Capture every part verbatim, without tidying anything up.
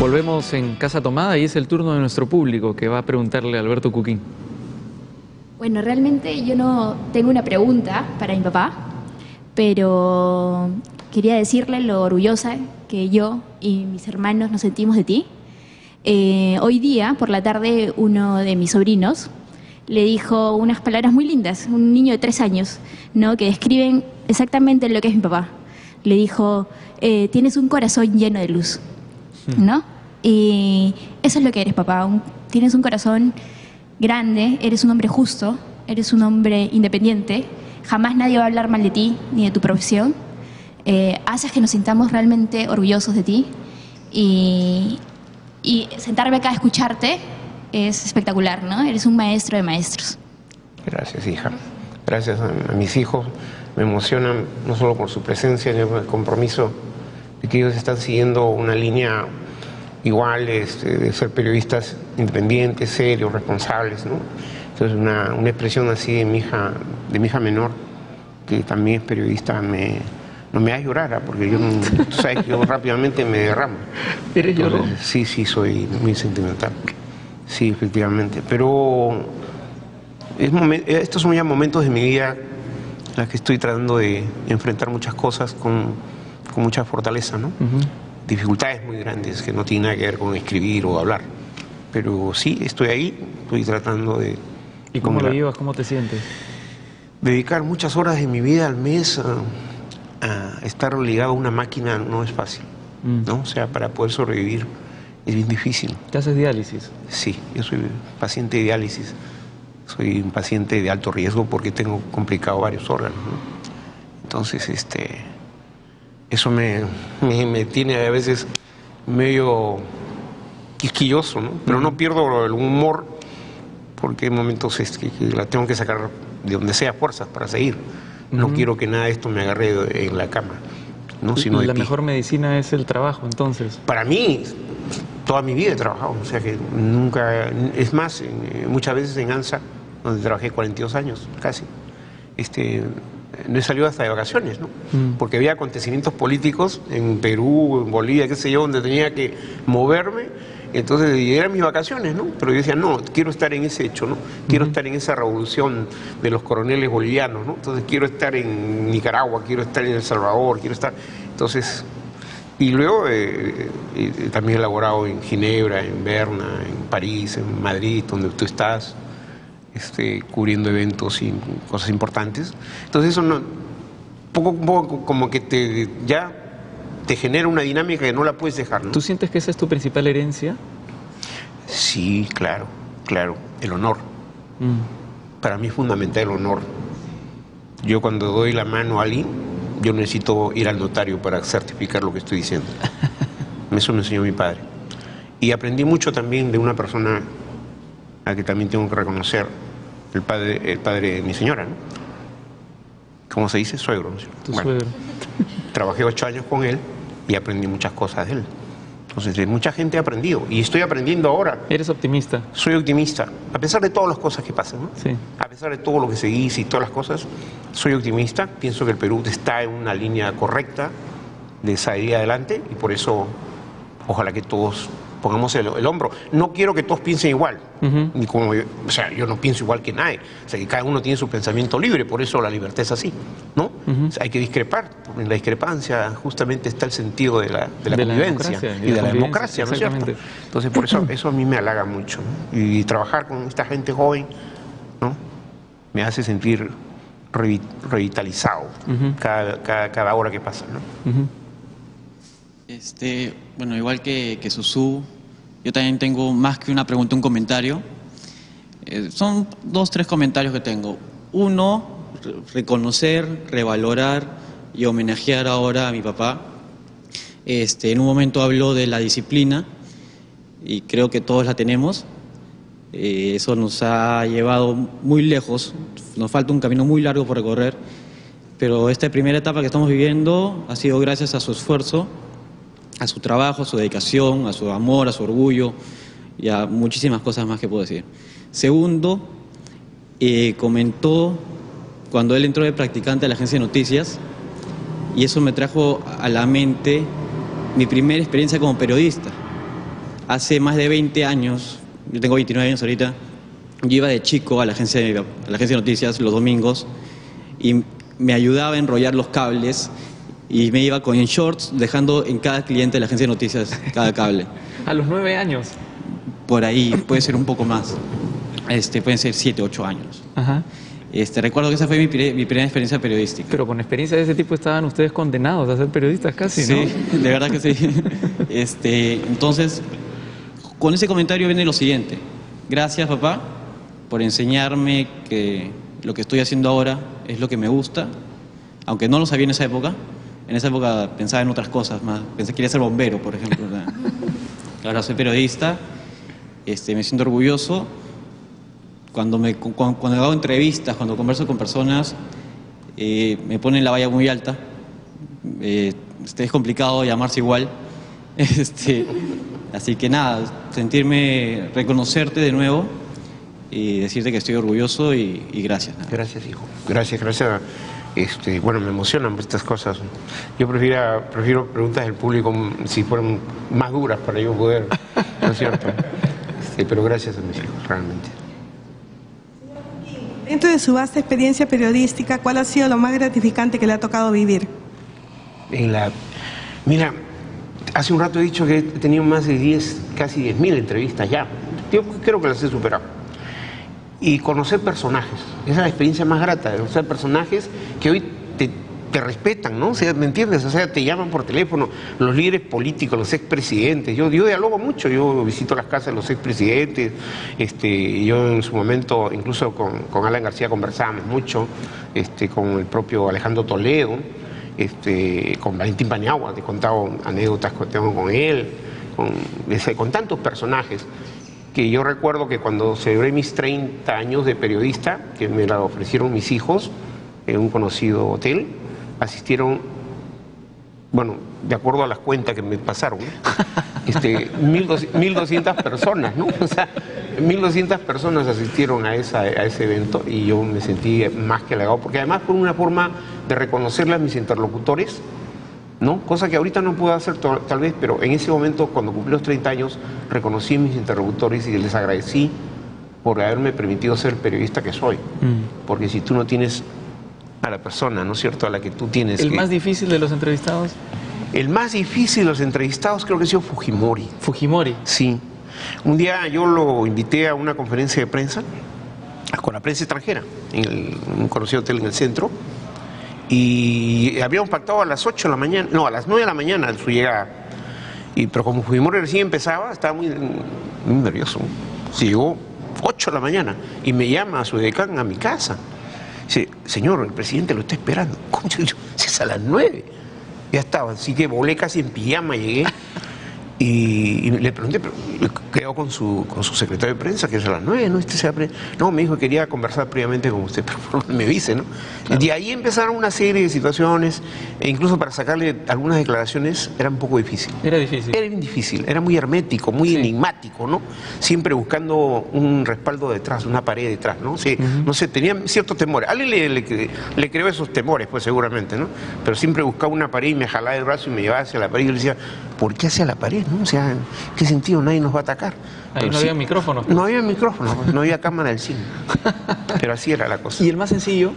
Volvemos en Casa Tomada y es el turno de nuestro público que va a preguntarle a Alberto Cuquín. Bueno, realmente yo no tengo una pregunta para mi papá, pero quería decirle lo orgullosa que yo y mis hermanos nos sentimos de ti. Eh, hoy día, por la tarde, uno de mis sobrinos le dijo unas palabras muy lindas, un niño de tres años, ¿no?, que describen exactamente lo que es mi papá. Le dijo, eh, tienes un corazón lleno de luz, ¿no? Y eso es lo que eres, papá. Un, tienes un corazón grande, eres un hombre justo, eres un hombre independiente, jamás nadie va a hablar mal de ti ni de tu profesión. Eh, haces que nos sintamos realmente orgullosos de ti y, y sentarme acá a escucharte es espectacular, ¿no? Eres un maestro de maestros. Gracias, hija. Gracias a, a mis hijos. Me emocionan no solo por su presencia, sino por el compromiso de que ellos están siguiendo una línea igual este, de ser periodistas independientes, serios, responsables, ¿no? Entonces una, una expresión así de mi hija, de mi hija menor, que también es periodista, me, no me hace llorar, porque yo, tú sabes que yo rápidamente me derramo. ¿Eres llorón? Sí, sí, soy muy sentimental. Sí, efectivamente. Pero es momen, estos son ya momentos de mi vida en los que estoy tratando de enfrentar muchas cosas con, con mucha fortaleza, ¿no? Uh-huh. Dificultades muy grandes que no tienen nada que ver con escribir o hablar. Pero sí, estoy ahí, estoy tratando de... ¿Y cómo lo llevas? ¿Cómo te sientes? Dedicar muchas horas de mi vida al mes a, a estar ligado a una máquina no es fácil, mm. ¿no? O sea, para poder sobrevivir es bien difícil. ¿Te haces diálisis? Sí, yo soy paciente de diálisis. Soy un paciente de alto riesgo porque tengo complicado varios órganos, ¿no? Entonces, este... eso me, me, me tiene a veces medio quisquilloso, ¿no? Pero no pierdo el humor porque hay momentos es que, que la tengo que sacar de donde sea fuerzas para seguir. No uh-huh. quiero que nada de esto me agarre en la cama, ¿no? Sino la de mejor medicina es el trabajo, entonces. Para mí, toda mi vida he trabajado, o sea que nunca... Es más, muchas veces en ANSA, donde trabajé cuarenta y dos años, casi, este... no he salido hasta de vacaciones, ¿no? Mm. Porque había acontecimientos políticos en Perú, en Bolivia, qué sé yo, donde tenía que moverme, entonces eran mis vacaciones, ¿no? Pero yo decía, no, quiero estar en ese hecho, ¿no? Quiero mm-hmm. estar en esa revolución de los coroneles bolivianos, ¿no? Entonces quiero estar en Nicaragua, quiero estar en El Salvador, quiero estar... Entonces... Y luego eh, eh, también he elaborado en Ginebra, en Berna, en París, en Madrid, donde tú estás... Este, cubriendo eventos y cosas importantes. Entonces eso no, poco, poco como que te ya te genera una dinámica que no la puedes dejar, ¿no? ¿Tú sientes que esa es tu principal herencia? Sí, claro, claro, el honor. Mm. Para mí es fundamental el honor. Yo cuando doy la mano a alguien, yo necesito ir al notario para certificar lo que estoy diciendo. Eso me enseñó mi padre. Y aprendí mucho también de una persona a que también tengo que reconocer, el padre, el padre de mi señora, ¿no? ¿Cómo se dice? Suegro, ¿no? Tu bueno, suegro. Trabajé ocho años con él y aprendí muchas cosas de él. Entonces, de mucha gente he aprendido y estoy aprendiendo ahora. ¿Eres optimista? Soy optimista, a pesar de todas las cosas que pasan, ¿no? Sí. A pesar de todo lo que se dice y todas las cosas, soy optimista. Pienso que el Perú está en una línea correcta de salir adelante y por eso, ojalá que todos pongamos el, el hombro. No quiero que todos piensen igual, uh-huh. ni como yo, o sea, yo no pienso igual que nadie. O sea, que cada uno tiene su pensamiento libre, por eso la libertad es así, ¿no? Uh-huh. O sea, hay que discrepar. En la discrepancia justamente está el sentido de la, de la de convivencia la y de la democracia, ¿no es cierto? Entonces, por eso, eso a mí me halaga mucho, ¿no? Y trabajar con esta gente joven, ¿no? Me hace sentir revi revitalizado uh-huh. cada, cada, cada hora que pasa, ¿no? Uh-huh. Este, bueno, igual que, que Susu, yo también tengo más que una pregunta, un comentario. Eh, son dos, tres comentarios que tengo. Uno, re reconocer, revalorar y homenajear ahora a mi papá. Este, en un momento habló de la disciplina y creo que todos la tenemos. Eh, eso nos ha llevado muy lejos, nos falta un camino muy largo por recorrer, pero esta primera etapa que estamos viviendo ha sido gracias a su esfuerzo, a su trabajo, a su dedicación, a su amor, a su orgullo y a muchísimas cosas más que puedo decir. Segundo, eh, comentó cuando él entró de practicante a la agencia de noticias y eso me trajo a la mente mi primera experiencia como periodista. hace más de veinte años, yo tengo veintinueve años ahorita, yo iba de chico a la agencia de, a la agencia de noticias los domingos y me ayudaba a enrollar los cables y me iba con en shorts dejando en cada cliente de la agencia de noticias cada cable. A los nueve años. Por ahí, puede ser un poco más. Este, pueden ser siete, ocho años. Ajá. Este, recuerdo que esa fue mi, mi primera experiencia periodística. Pero con experiencia de ese tipo estaban ustedes condenados a ser periodistas casi, ¿no? Sí, de verdad que sí. Este, entonces, con ese comentario viene lo siguiente. Gracias, papá, por enseñarme que lo que estoy haciendo ahora es lo que me gusta, aunque no lo sabía en esa época. En esa época pensaba en otras cosas más. Pensé que quería ser bombero, por ejemplo. Ahora soy periodista, este, me siento orgulloso. Cuando, me, cuando, cuando hago entrevistas, cuando converso con personas, eh, me ponen la valla muy alta. Eh, este, es complicado llamarse igual. Este, así que nada, sentirme, reconocerte de nuevo y decirte que estoy orgulloso y, y gracias. Nada. Gracias, hijo. Gracias, gracias. Este, bueno, me emocionan estas cosas. Yo prefiero, prefiero preguntas del público si fueran más duras para yo poder, ¿no es cierto? Este, pero gracias a mis hijos, realmente. Dentro de su vasta experiencia periodística, ¿cuál ha sido lo más gratificante que le ha tocado vivir? En la, mira, hace un rato he dicho que he tenido más de diez, casi diez mil entrevistas ya. Yo creo que las he superado. Y conocer personajes, esa es la experiencia más grata, de conocer personajes que hoy te, te respetan, ¿no? O sea, ¿me entiendes? O sea, te llaman por teléfono, los líderes políticos, los expresidentes. Yo, yo dialogo mucho, yo visito las casas de los expresidentes, este, yo en su momento, incluso con, con Alan García conversábamos mucho, este, con el propio Alejandro Toledo, este, con Valentín Paniagua, te he contado anécdotas que tengo con él, con, con tantos personajes. Que yo recuerdo que cuando celebré mis treinta años de periodista, que me la ofrecieron mis hijos en un conocido hotel, asistieron, bueno, de acuerdo a las cuentas que me pasaron, este, mil doscientas personas, ¿no? O sea, mil doscientas personas asistieron a, esa, a ese evento y yo me sentí más que halagado, porque además fue una forma de reconocerle a mis interlocutores, ¿no? Cosa que ahorita no puedo hacer tal vez, pero en ese momento, cuando cumplí los treinta años, reconocí a mis interlocutores y les agradecí por haberme permitido ser el periodista que soy. Mm. Porque si tú no tienes a la persona, ¿no es cierto?, a la que tú tienes... ¿El que... más difícil de los entrevistados? El más difícil de los entrevistados creo que ha sido Fujimori. ¿Fujimori? Sí. Un día yo lo invité a una conferencia de prensa con la prensa extranjera, en, el, en un conocido hotel en el centro, y habíamos pactado a las ocho de la mañana, no, a las nueve de la mañana su llegada. Y, pero como Fujimori recién empezaba, estaba muy, muy nervioso. Se llegó ocho de la mañana y me llama a su decán a mi casa. Dice, señor, el presidente lo está esperando. ¿Cómo? Yo, si es a las nueve. Ya estaba, así que volé casi en pijama, llegué. Y, y le pregunté, pero quedó con su, con su secretario de prensa, que es a las nueve, ¿no? Este se apre... No, me dijo que quería conversar previamente con usted, pero me dice, ¿no? Claro. De ahí empezaron una serie de situaciones, e incluso para sacarle algunas declaraciones era un poco difícil. Era difícil. Era bien difícil, era muy hermético, muy sí. enigmático, ¿no? Siempre buscando un respaldo detrás, una pared detrás, ¿no? Sí, uh-huh. No sé, tenía ciertos temores. A alguien le, le, le creó esos temores, pues seguramente, ¿no? Pero siempre buscaba una pared y me jalaba el brazo y me llevaba hacia la pared y yo le decía, ¿por qué hacia la pared? ¿No? O sea, ¿qué sentido? Nadie nos va a atacar. Ahí pero no sí, había micrófonos. Pues. No había micrófono, pues, no había cámara del cine. Pero así era la cosa. ¿Y el más sencillo?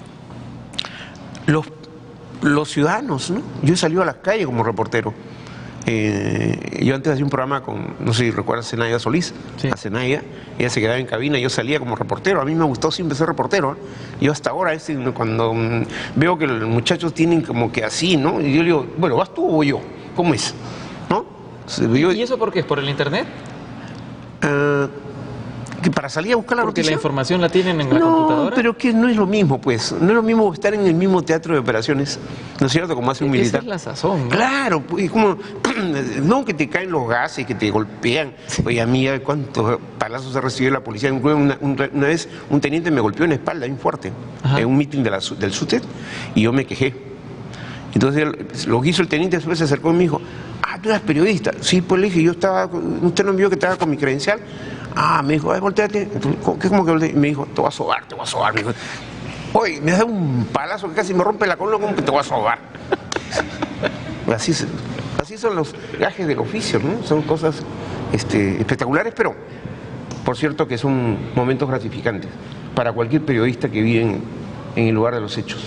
Los, los ciudadanos, ¿no? Yo he salido a las calles como reportero. Eh, yo antes hacía un programa con, no sé si recuerdas, Zenaida Solís, sí. A Zenaida, ella se quedaba en cabina y yo salía como reportero. A mí me ha gustado siempre ser reportero, ¿eh? Yo hasta ahora, este, cuando um, veo que los muchachos tienen como que así, ¿no? Y yo le digo, bueno, ¿vas tú o yo? ¿Cómo es? ¿No? Yo, ¿Y eso por qué? ¿Es por el internet? Uh, que para salir a buscar la Porque noticia. la información la tienen en la no, computadora. No, pero que no es lo mismo, pues. No es lo mismo estar en el mismo teatro de operaciones, ¿no es cierto? Como hace un Esa militar. Es la sazón, ¿no? Claro, pues, como, no que te caen los gases, que te golpean. Oye, a mí, ¿cuántos palazos ha recibido la policía? Una, una, una vez un teniente me golpeó en la espalda, bien fuerte, Ajá. en un mitin de la, del SUTEP, y yo me quejé. Entonces, lo que hizo el teniente después se acercó y me dijo, ah, tú eras periodista. Sí, pues le dije, yo estaba, usted no me vio que estaba con mi credencial. Ah, me dijo, ay, volteate. ¿Qué como que volteate? Me dijo, te voy a sobar, te voy a sobar. Me dijo, oye, me da un palazo que casi me rompe la columna, como que te voy a sobar. Así, así son los gajes del oficio, ¿no? Son cosas este, espectaculares, pero por cierto que son momentos gratificantes para cualquier periodista que vive en, en el lugar de los hechos.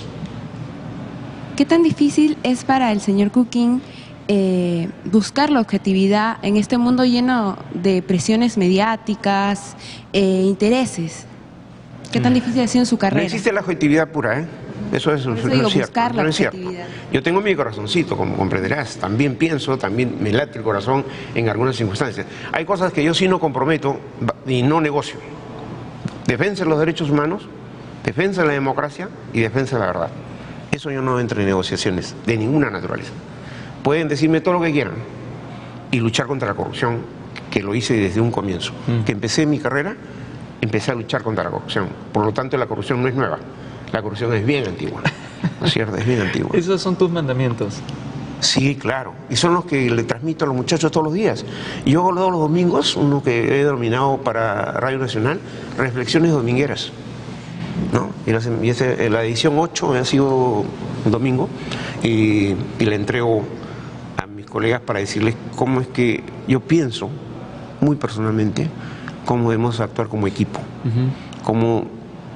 ¿Qué tan difícil es para el señor Cooking eh, buscar la objetividad en este mundo lleno de presiones mediáticas e intereses? ¿Qué tan difícil ha sido en su carrera? No existe la objetividad pura, ¿eh? Eso es, Por eso no digo, es cierto. buscar la no es cierto. objetividad. Yo tengo mi corazoncito, como comprenderás. También pienso, también me late el corazón en algunas circunstancias. Hay cosas que yo sí no comprometo y no negocio. Defensa de los derechos humanos, defensa de la democracia y defensa de la verdad. Eso yo no entro en negociaciones de ninguna naturaleza. Pueden decirme todo lo que quieran y luchar contra la corrupción, que lo hice desde un comienzo. Mm. Que empecé mi carrera, empecé a luchar contra la corrupción. Por lo tanto, la corrupción no es nueva. La corrupción es bien antigua, ¿no es cierto? Es bien antigua. Esos son tus mandamientos. Sí, claro. Y son los que le transmito a los muchachos todos los días. Yo hago todos los domingos, uno que he denominado para Radio Nacional, Reflexiones Domingueras, ¿no? Y, la, y ese, la edición ocho ha sido un domingo y, y la entrego a mis colegas para decirles cómo es que yo pienso, muy personalmente, cómo debemos actuar como equipo, uh-huh. Cómo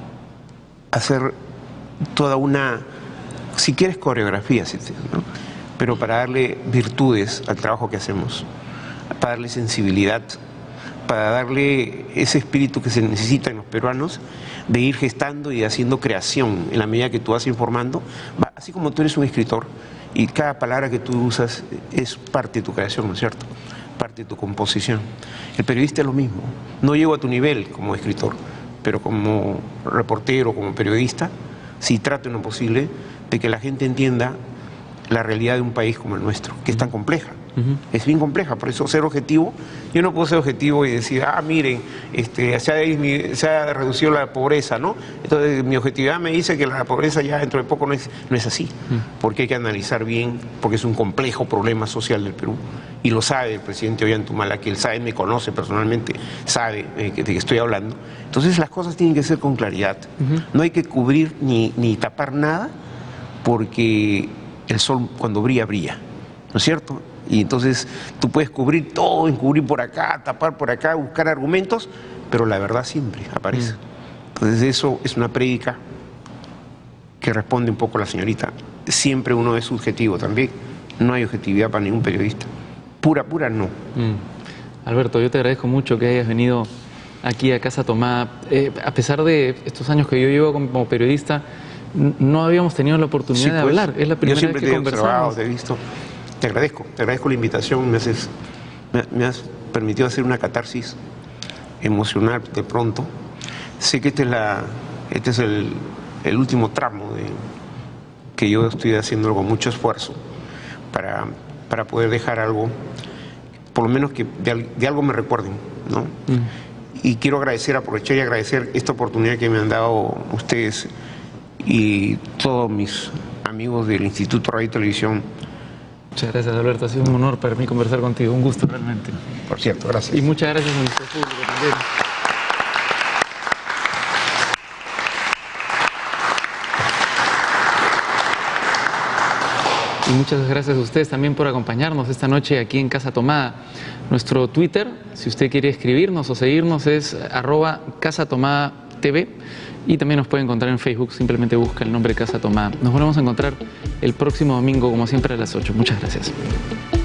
hacer toda una, si quieres, coreografía, ¿no? Pero para darle virtudes al trabajo que hacemos, para darle sensibilidad, para darle ese espíritu que se necesita en los peruanos de ir gestando y haciendo creación en la medida que tú vas informando, así como tú eres un escritor y cada palabra que tú usas es parte de tu creación, ¿no es cierto? Parte de tu composición. El periodista es lo mismo. No llego a tu nivel como escritor, pero como reportero, como periodista, sí trato en lo posible de que la gente entienda la realidad de un país como el nuestro, que es tan compleja. Uh-huh. Es bien compleja, por eso ser objetivo, yo no puedo ser objetivo y decir, ah, miren, este, se, ha, se ha reducido la pobreza, ¿no? Entonces mi objetividad me dice que la pobreza ya dentro de poco no es, no es así, uh-huh. Porque hay que analizar bien, porque es un complejo problema social del Perú, y lo sabe el presidente Ollanta, que él sabe, me conoce personalmente, sabe eh, de qué estoy hablando. Entonces las cosas tienen que ser con claridad, uh-huh. No hay que cubrir ni, ni tapar nada, porque el sol cuando brilla, brilla, ¿no es cierto? Y entonces tú puedes cubrir todo, encubrir por acá, tapar por acá, buscar argumentos, pero la verdad siempre aparece. Mm. Entonces eso es una prédica que responde un poco a la señorita. Siempre uno es subjetivo también, no hay objetividad para ningún periodista. Pura, pura no. Mm. Alberto, yo te agradezco mucho que hayas venido aquí a Casa Tomada. Eh, a pesar de estos años que yo llevo como periodista, no habíamos tenido la oportunidad sí, pues, de hablar. Es la primera vez que te conversamos. Te he visto. Te agradezco, te agradezco la invitación. Me, haces, me, me has permitido hacer una catarsis emocional de pronto. Sé que este es, la, este es el, el último tramo de, que yo estoy haciendo con mucho esfuerzo para, para poder dejar algo, por lo menos que de, de algo me recuerden, ¿no? Mm. Y quiero agradecer, aprovechar y agradecer esta oportunidad que me han dado ustedes y todos mis amigos del Instituto Radio y Televisión. Muchas gracias, Alberto. Ha sido un honor para mí conversar contigo. Un gusto realmente. Por cierto, gracias. Y muchas gracias a nuestro público también. Y muchas gracias a ustedes también por acompañarnos esta noche aquí en Casa Tomada. Nuestro Twitter, si usted quiere escribirnos o seguirnos, es arroba Casa Tomada T V. Y también nos puede encontrar en Facebook, simplemente busca el nombre Casa Tomada. Nos volvemos a encontrar el próximo domingo, como siempre, a las ocho. Muchas gracias.